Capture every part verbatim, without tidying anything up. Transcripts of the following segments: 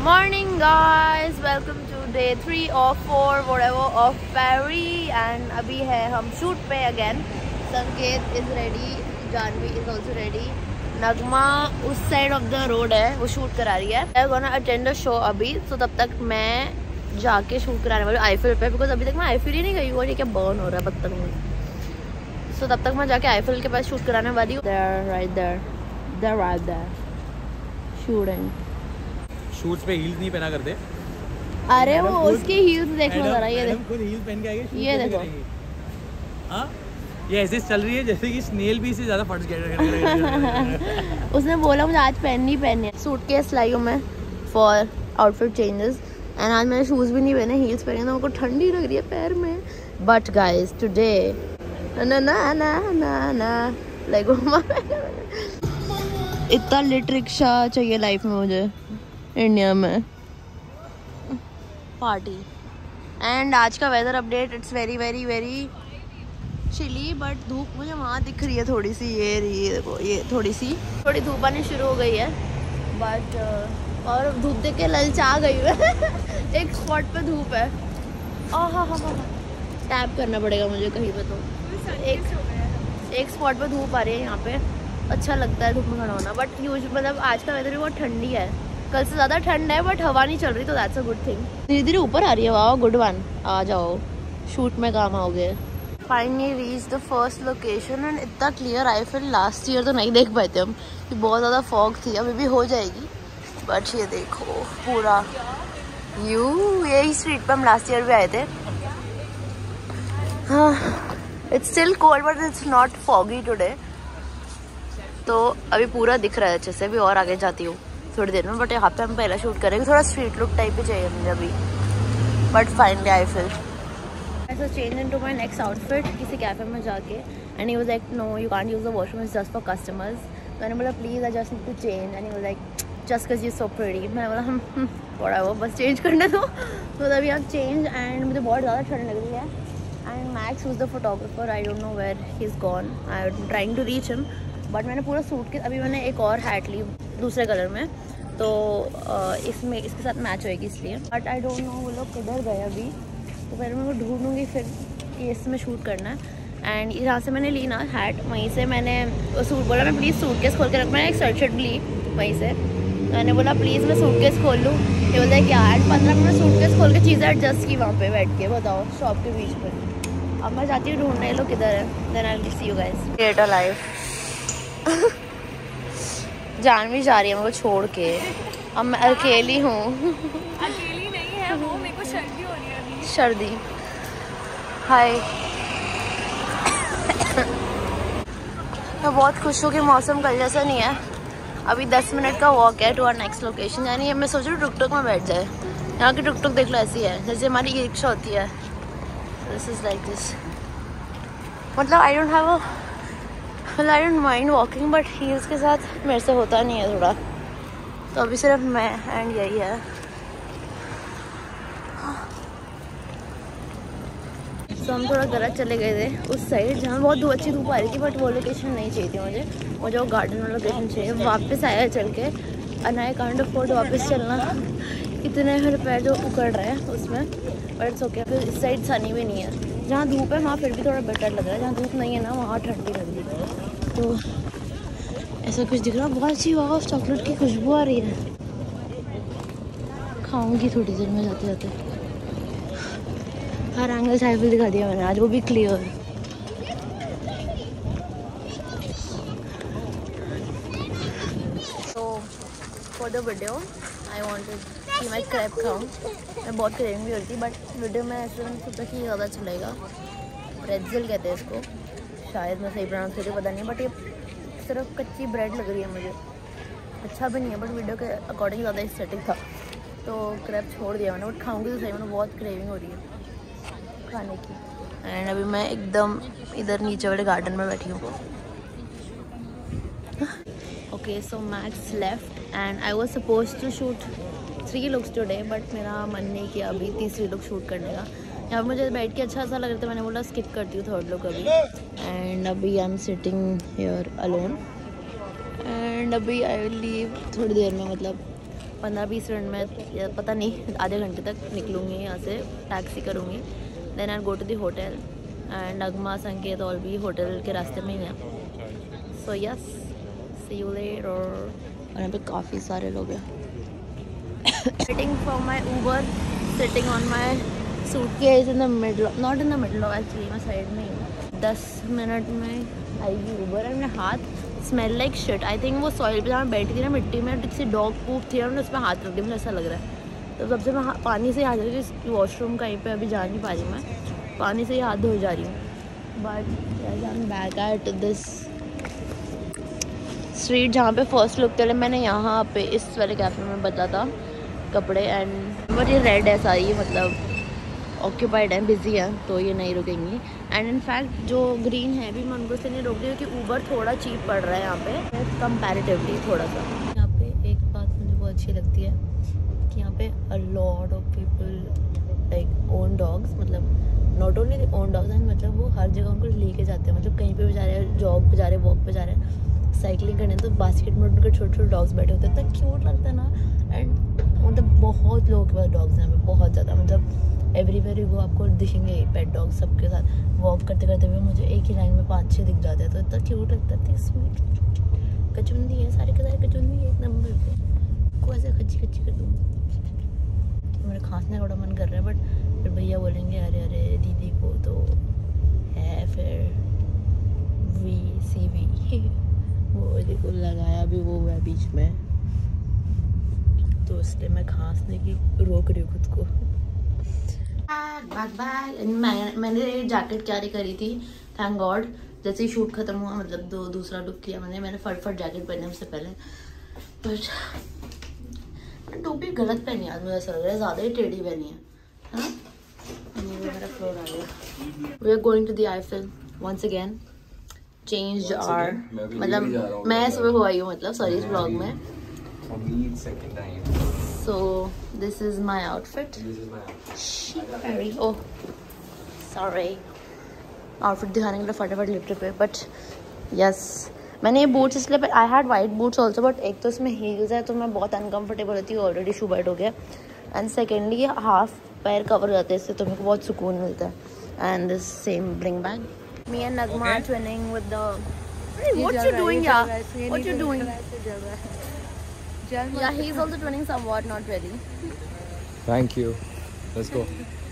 Morning guys, welcome to day three or four whatever of Paris and अभी है हम shoot पे again. संकेत is ready, Janvi is also ready. नगमा उस side of the road है, वो शूट करा रही है. I'm gonna attend a show अभी, तो तब तक मैं जाके शूट कराने वाली हूँ आईफिल पे, बिकॉज अभी तक मैं आईफिल ही नहीं गई हूँ और ये क्या बर्न हो रहा है बदतमीज. सो तब तक मैं जाके आईफिल के पास शूट कराने वाली हूँ. There, right there, there, right there, shooting. Shoes पे हील्स नहीं पहना करते. अरे वो उसकी हील्स देखो जरा, ये देखो खुद हील्स पहन के आएगी. ये देखो, हाँ ये ऐसे चल रही है जैसे कि स्नेल भी इससे ज़्यादा फट गया. उसने बोला मुझे आज पहननी पहननी है. सूटकेस लाई हूँ मैं फॉर आउटफिट चेंजेस एंड आज मैंने शूज़ भी नहीं पहने, हील्स पहने, तो मुझको ठंडी लग रही है पैर में. बट गाइज टुडे ना ना ना ना ना लाइक इतना लिट रिक्शा चाहिए लाइफ में मुझे इंडिया में. पार्टी एंड आज का weather update, it's very very very chilly but धूप मुझे वहाँ दिख रही है थोड़ी सी. ये रही है देखो, ये थोड़ी सी थोड़ी धूप आनी शुरू हो गई है बट uh, और धूप देख के ललचा गई है. एक स्पॉट पे धूप है. आ हा हा हा टैप करना पड़ेगा मुझे कहीं पे. तो एक एक स्पॉट पे धूप आ रही है यहाँ पे. अच्छा लगता है धूप में खड़ा होना. बट यूज मतलब आज का वेदर भी बहुत ठंडी है, कल से ज़्यादा ठंड है बट हवा नहीं चल रही, तो दैट्स अ गुड थिंग. धीरे धीरे ऊपर आ रही है. वाह गुड वन, आ जाओ शूट में काम आओगे. Finally reach the first location and इतना clear I feel. Last year तो नहीं देख पाए थे हम, बहुत ज़्यादा फॉग थी. अभी भी हो जाएगी बट ये देखो पूरा यू. यही स्ट्रीट पर हम लास्ट ईयर भी आए थे. हाँ it's still cold but it's not foggy today. तो अभी पूरा दिख रहा है अच्छे से. अभी और आगे जाती हूँ थोड़ी देर में, बट यहाँ पे हम पहला शूट करेंगे. थोड़ा स्ट्रीट लुक टाइप ही चाहिए मुझे अभी. बट फाइनली आई फिल ऐसा change into my next outfit किसी कैफे में जाके. And he was like no you can't use the washroom, it's just for customers. मैंने बोला please I just need to change. And he was like just because you so pretty. मैंने बोला हम थोड़ा वो बस चेंज करने दो. तो अभी आप चेंज एंड मुझे बहुत ज़्यादा ठंड लग रही है. And Max was the photographer, I don't know where he is gone. I am trying to reach him. But मैंने पूरा सूट के अभी मैंने एक और हैट ली दूसरे कलर में, तो इसमें इसके साथ मैच होएगी इसलिए. बट आई डोंट नो वो लोग किधर गए अभी, तो पहले मैं वो ढूंढूंगी फिर कि इसमें शूट करना है. एंड यहाँ से मैंने ली ना हैट, वहीं से मैंने सूट बोला मैं प्लीज़ सूटकेस खोल के रख. मैंने एक शर्ट शर्ट ली वहीं से. मैंने बोला प्लीज़ मैं सूटकेस खोल लूँ. ये बोलता है क्या एंड पंद्रह मिनट सूटकेस खोल के चीज़ें एडजस्ट की वहाँ पे बैठ के. बताओ शॉप के बीच में. अब मैं चाहती हूँ ढूंढने, ये लोग किधर है. Then I will see you guys. Create a life. Janvi जा रही है मेरे को छोड़ के. अब मैं अकेली हूँ. अकेली नहीं है वो, मेरे को सर्दी हो रही है अभी. सर्दी. हाय. मैं बहुत खुश हूँ कि मौसम कल जैसा नहीं है. अभी दस मिनट का वॉक है टू आवर नेक्स्ट लोकेशन. यानी मैं सोच रही हूँ टुक टुक में बैठ जाए. यहाँ की टुक टुक देख लो ऐसी है जैसे हमारी ई रिक्शा होती है. This is like this. मतलब आई डोंट हैव अ मतलब I don't mind walking but heels के साथ मेरे से होता नहीं है थोड़ा. तो अभी सिर्फ मैं एंड यही है. तो हम थोड़ा गलत चले गए थे उस साइड जहाँ बहुत धूप अच्छी धूप आ रही थी. बट वो लोकेशन नहीं चाहिए थी मुझे. वो जो गार्डन वाला लोकेशन चाहिए. वापस आया चल के एंड आई कांट अफोर्ड वापस चलना. इतने मेरे पैर जो उकड़ रहे हैं उसमें. But it's okay. फिर इस साइड सनी भी नहीं है. जहाँ धूप है वहाँ फिर भी थोड़ा बेटर लग रहा है. जहाँ धूप नहीं है ना वहाँ ठंडी लग रही है. तो ऐसा कुछ दिख रहा है. बहुत अच्छी वाह चॉकलेट की खुशबू आ रही है. खाऊंगी थोड़ी देर में जाते जाते. हर एंगल से आईफिल दिखा दिया मैंने आज, वो भी क्लियर. तो for the video I wanted कि मैं क्रैब खाऊँ. मैं बहुत क्रेविंग भी होती बट वीडियो में ऐसे मैंने सोचा कि ज़्यादा चलेगा. प्रेट्ज़ेल कहते हैं इसको शायद, मैं सही प्रोनाउंस करती पता नहीं. बट ये सिर्फ कच्ची ब्रेड लग रही है मुझे. अच्छा भी नहीं है बट वीडियो के अकॉर्डिंग ज़्यादा एस्थेटिक था, तो क्रैब छोड़ दिया मैंने. बट खाऊंगी तो सही, मैंने बहुत क्रेविंग हो रही है खाने की. एंड अभी मैं एकदम इधर नीचे वाले गार्डन में बैठी हूँ. Okay so Max left and I was suppose to shoot three looks today but मेरा मन नहीं किया अभी तीसरी लुक शूट करने का. यहाँ मुझे बैठ के अच्छा सा लग रहा था. मैंने बोला स्किप करती हूँ थर्ड लुक अभी. एंड अभी I am sitting here alone and अभी आई विल लीव थोड़ी देर में. मतलब पंद्रह बीस मिनट में या पता नहीं आधे घंटे तक निकलूँगी यहाँ से, टैक्सी करूँगी, then I go to the hotel and Nagma Sanket और भी होटल के रास्ते में ही है। So yes, see you later. और यहाँ पे काफ़ी सारे लोग हैं। Waiting for my Uber, sitting on my suitcase in the middle, not in the middle actually, मैं साइड में ही। दस मिनट में आएगी ऊबर एंड मेरे हाथ smell like shit. I think वो सॉइल पे जहाँ बैठी थी ना मिट्टी में, किसी डॉग पूप थी और मैंने उसमें हाथ रख दिया, मुझे ऐसा लग रहा है। तो सबसे मैं पानी से ही हाथ धो रही हूँ, वॉशरूम कहीं पे अभी जा नहीं पा रही, मैं पानी से ही हाथ धो जा रही हूँ। But I am back at this street जहाँ पे फर्स्ट लुक चले मैंने यहाँ पे इस वाले कैफे में बता था कपड़े एंड बट ये रेड है सारी, मतलब ऑक्यूपाइड है, बिजी है, तो ये नहीं रुकेंगी। एंड इनफैक्ट जो ग्रीन है भी मैं उनको से नहीं रोक रही हूँ कि ऊबर थोड़ा चीप पड़ रहा है यहाँ पे कंपैरेटिवली थोड़ा सा। यहाँ पे एक बात मुझे बहुत अच्छी लगती है कि यहाँ पे a lot of people like own dogs, मतलब not only own dogs and मतलब वो हर जगह उनको लेके जाते हैं, मतलब कहीं पे भी जा रहे हैं, जॉब पे जा रहे हैं, वॉक पे जा रहे हैं, साइकिलिंग करने, तो बास्केट में उनके छोटे छोटे डॉग्स बैठे होते हैं, इतना क्यूट लगता है ना। एंड मतलब बहुत लोगों के पास डॉग्स हैं, बहुत ज़्यादा, मतलब एवरीवेयर यू गो आपको दिखेंगे पेट डॉग सबके साथ। वॉक करते करते हुए मुझे एक ही लाइन में पाँच छः दिख जाते हैं, तो इतना क्यूट लगता है, स्वीट कचुंदी है, सारे के सारे कचुंदी एक नंबर पे, को ऐसे खच्ची खच्ची कर दूँ। मेरे खांसने का बड़ा मन कर रहा है, बट फिर भैया बोलेंगे अरे अरे दीदी को तो है फिर वी सी वी वो देखो लगाया भी वो है बीच में, तो इसलिए मैं खांसने की रोक रही हूँ खुद को। बैग बैग मैं मैंने जैकेट कैरी करी थी, थैंक गॉड। जैसे ही शूट खत्म हुआ, मतलब दो दूसरा लुक किया मैंने मैंने फटफट जैकेट पहने उससे पहले, बट टोपी गलत पहनी आज, मुझे ऐसा लग रहा है ज़्यादा ही टेढ़ी पहनी है, हाँ? मेरा फ्लोर आ गया। We are going to the Eiffel once again, change our, मतलब मैं सुबह हो आई हूँ, मतलब सॉरी इस ब्लॉग में। So this is my outfit. This is my outfit. Oh, sorry. Outfit दिखाने के लिए फटाफट लिफ्ट पे, but yes, मैंने ये बूट्स इसलिए, but I had white boots also, but एक तो इसमें heels है तो मैं बहुत uncomfortable होती हूँ, ऑलरेडी शू बाइट हो गया, and secondly ये हाफ पैर कवर हो जाते हैं, इससे तो मेरे को बहुत सुकून मिलता है। And this same bling bag. Me and Nagma are twinning with the. Hey, what you doing, yeah? What you doing? Yeah, he's also twinning somewhat, not really. Thank you. Let's go.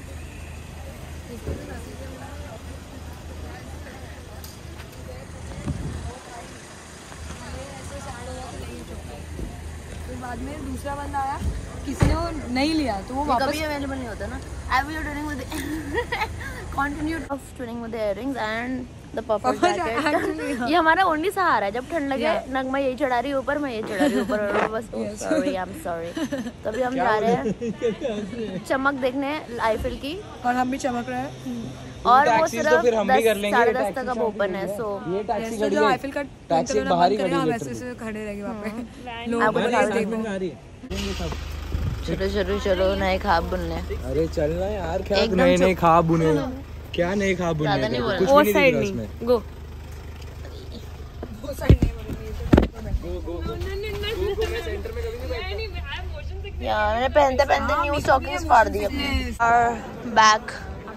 बाद में दूसरा बंदा आया, किसी ने वो नहीं लिया तो वो वापस कभी अवेलेबल नहीं होता ना। I will twinning with the continued of twinning with the earrings and the puffer jacket. ये हमारा ओनली सहारा है, जब ठंड लगे नगमा यही चढ़ा रही है ऊपर, मैं ये चढ़ा रही हूँ ऊपर, और बस सॉरी आई एम सॉरी। तो अभी हम जा रहे हैं चमक देखने आईफिल की, और हम भी चमक रहे हैं, और वो सिर्फ दस साढ़े दस तक अब ओपन है। सो ये टैक्सी जो जो आईफिल का टैक्सी बाहर ही खड़ी है, हम ऐसे ऐसे खड़े रहेंगे वहाँ पे, लोग आपको बता देखो। दें चलो चलो चलो नए खाब बुनने। अरे चलना यार, क्या नए नए खाब बुने, क्या नए खाब बुने, कुछ भी नहीं दिख रहा इसमें। गो वो साइड नहीं गो गो गो गो, मैं सेंटर में कभी नहीं बैठता यार, मैंने पहनते पहनते न्यू स्टॉकिंग्स फाड़ दी अपनी। और बैक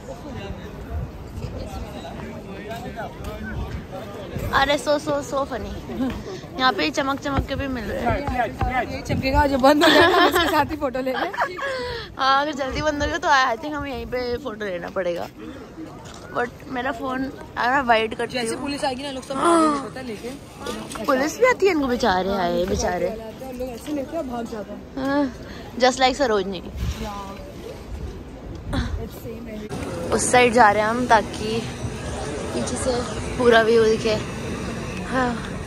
अरे सो सो सो फनी, यहाँ पे चमक चमक के भी मिल रहे हैं। ये चमकेगा जब बंद हो जाएगा, इसके साथ ही फोटो ले लें। हाँ, अगर जल्दी बंद हो गया तो आई थिंक हमें यहीं पे फोटो लेना पड़ेगा, बट मेरा फोन वाइट करती हूँ। जैसे पुलिस आएगी ना, लोग सब होता है लेके, पुलिस भी आती है इनको, बेचारे आए बेचारे, लोग ऐसे लेके भाग जाते हैं, जस्ट लाइक सरोजनी। उस साइड जा रहे हैं हम ताकि पीछे से पूरा व्यू दिखे। हाँ,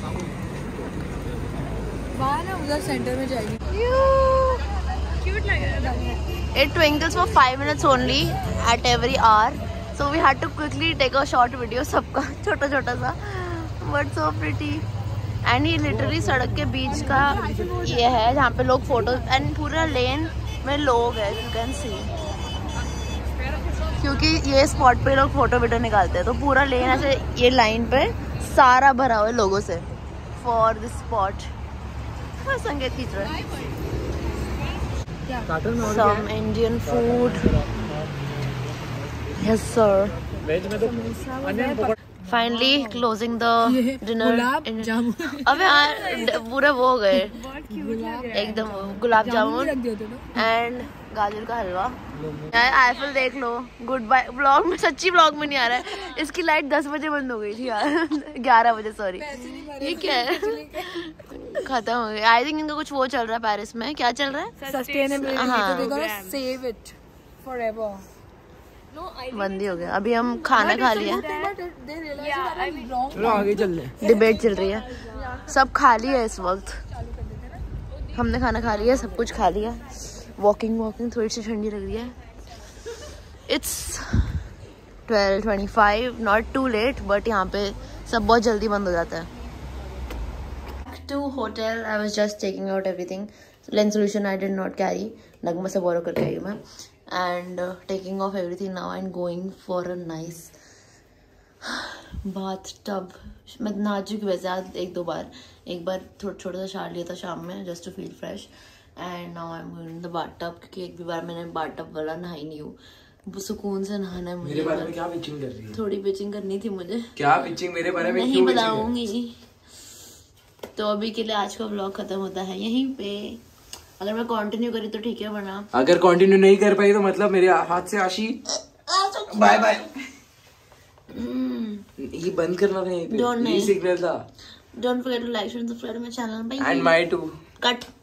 वहाँ ना उधर सेंटर में जाएगी। क्यूट लग रहा है। It twinkles for five minutes only at every hour, so we had to quickly take a short video सबका छोटा छोटा सा, but so pretty। एंड ये लिटरली सड़क के बीच का ये है जहाँ पे लोग फोटो, एंड पूरा लेन में लोग है, यू कैन सी, क्योंकि ये स्पॉट पे लोग फोटो वीडियो निकालते हैं, तो पूरा लेन ऐसे ये लाइन पे सारा भरा हुआ है लोगों से फॉर दिस स्पॉट। संगीत खींच रहा है। स्टार्टर में और some Indian food. Yes sir. Veg में तो onion pakora Finally closing the dinner. Gulab jamun अबे यार पूरे वो हो गए एकदम गुलाब जामुन रख दिया था एंड गाजर का हलवा। यार आईफिल देख लो। Good bye. ब्लॉग में सच्ची ब्लॉग में नहीं आ रहा है। इसकी लाइट दस बजे बंद हो गई थी यार ग्यारह बजे सॉरी। ये क्या है खत्म हो गई। आई थिंक इनका कुछ वो चल रहा है पेरिस में। क्या चल रहा है? सस्टेनेबिलिटी हाँ। तो they gonna save it forever. बंदी हो गया। अभी हम खाना खा लिया। चलो आगे चल रहे। डिबेट चल रही है। सब खा लिया इस वक्त। हमने खाना खा लिया सब कुछ खा लिया। वॉकिंग वॉकिंग थोड़ी सी ठंडी लग रही है। It's twelve twenty five not too late but यहाँ पे सब बहुत जल्दी बंद हो जाता है। To hotel I was just taking out everything. Lens solution I did not carry. Nagma से बोरो करके आई मैं and uh, taking off everything now and going for a nice bathtub. मैं नहा चुकी वैसे आज एक दो बार। एक बार थोड़ा छोटा सा शावर लिया था शाम में just to feel fresh and now I'm going to the bathtub क्योंकि एक भी बार मैंने bathtub वाला नहाई नहीं हूँ। सुकून से नहाना है मुझे। मेरे बारे में क्या पिचिंग कर रही है? थोड़ी पिचिंग करनी थी मुझे। क्या पिचिंग मेरे बारे में? नहीं बताऊंगी। तो अभी के लिए आज का व्लॉग खत्म होता है यहीं पे। अगर मैं कंटिन्यू करी तो ठीक है वरना अगर कंटिन्यू नहीं कर पाई तो मतलब मेरे हाथ से आशी बाय बाय। ये बंद करना था यहीं पे। ये सिग्नल था। Don't forget to like share and subscribe my channel. Bye and my two. Cut.